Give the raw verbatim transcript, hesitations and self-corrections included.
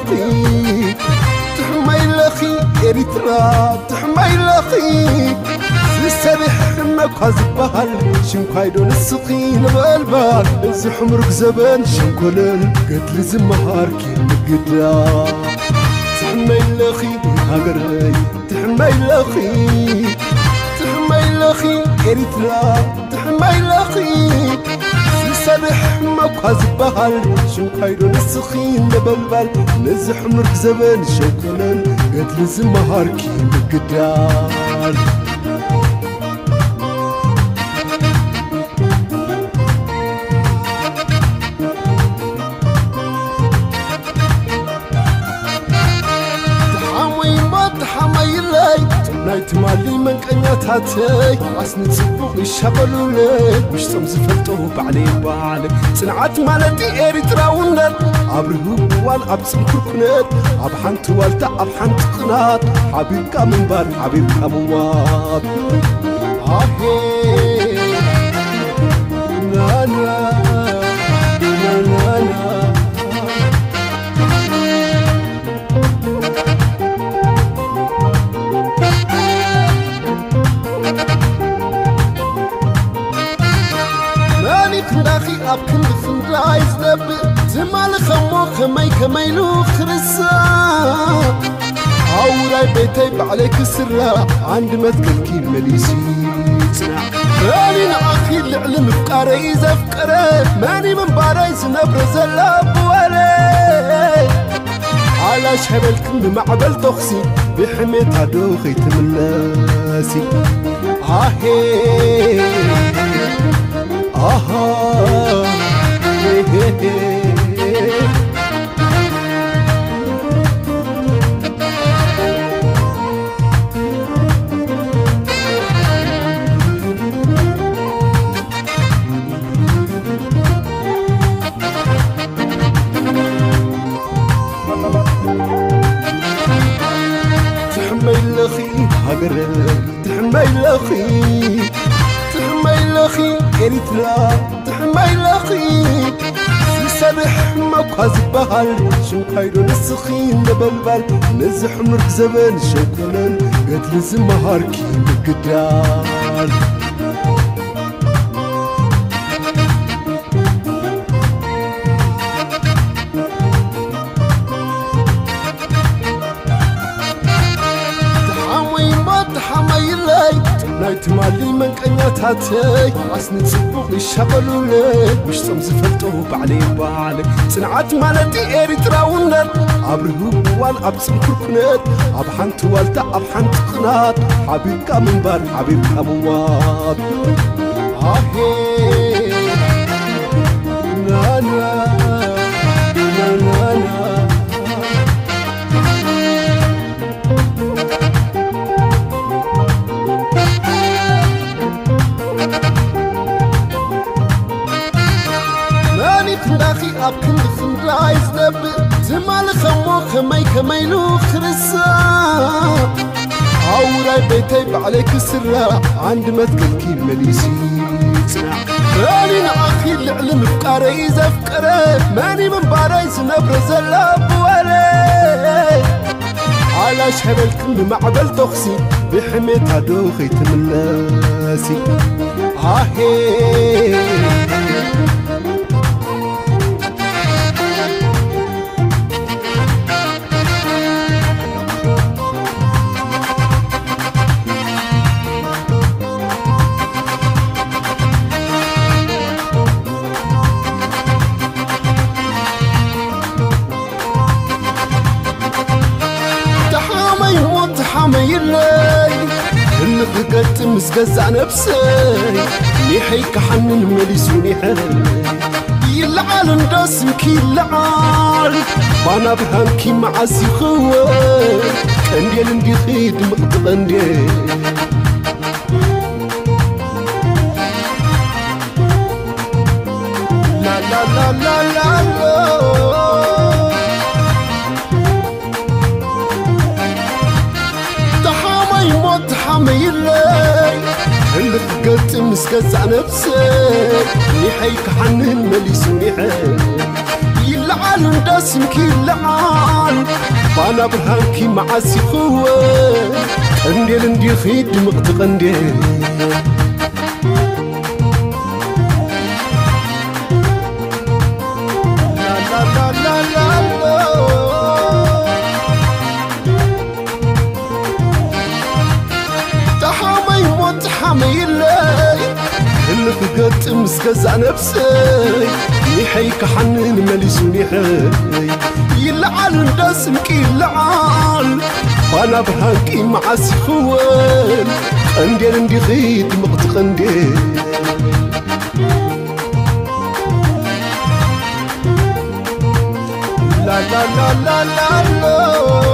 لخي تحمي لخي إريترا تحمي لخي سرح مكاز بحال شنكايدو نسقين بالبال إز حمرك زبان شنكولن قتل زمهاركي مقدا تحمي لخي هاقري تحمي لخي تحمي لخي إريترا تحمي لخي سرح مكاز بحال شنكايدو نسقين بالبال إز حمرك زبان شنكولن قتل زمهاركي مقدا نايت مالي من كنياتاتي عسني تصبغ يشغلوا لي مش تمزفلتو بعلي بعلي صنعت مالتي إريترا ونر عبرهو بوال عبسم كركنت عب حنت والتا عب حنت قنات حبيبك من بار حبيبك من واب آهي نانا نانا نانا أبكن خندايز نبي زمال خمو خمي كميلو خرسا عوراي بيتي بعليك السرا عند مثقل كي مليسي ماني نعاخي العلم فقاري إذا فقري ماني من بارايز نبر زلاب ولي على شهبلكم بمعبل تخسي بحميتها دوخي تملاسي آهي آها هي هي هي تحمي لخي هاقري تحمي لخي تحمي لخي إريترا تحمي لخي سرح مكاز بحال شنكايدو نسخين نبلبل نزح مرك زبان شوكولن قتل زمهاركي مقدار نايت مالي من كنياتاتي عسني تصبغ يشغلوا لي مش تمزفلتو بعلي بعلي صنعت مالتي إريترا ونر عبرهو بوال عبسم كركنت عب حنت والتا عب حنت قنات حبيبك من بار حبيبك من واب آهي نانا نانا نانا أبكن خندايز نبي زمال خمو خمي كميلو خرسا عوراي بيتي بعليك السرا عند مثقل كي مليسي ماني نعاخي العلم فقاري إذا فقري ماني من بارايز نبر زلاب ولي على شهبلكم بمعبل تخسي بحميتها دوخي تملاسي آهي حمي اللي اللي قد مسكزع نفسي نيحيك حنن مليسوني حي يلعال نداسم كي يلعال بانا بهان كي معاسي خوي كنديل اندي خيد مقتل اندي لا لا لا لا لا لا حمي اللي اللي قلت مسكز على نفسي نيحيك حنن مليسوني حي يلعن دسمك يلعن بانا برهانكي معاسي خوان قنديل اندي خيد مقت قنديل لا لا لا لا لا تحامي وتحامي اللي اللي فقدت مسكز نفسي نيحي كحنن مليسوني حي يلعن دسمك يلعن وانا برهانكي معاسي خوان قنديل اندي خيد مقت قنديل لا لا لا لا لا لا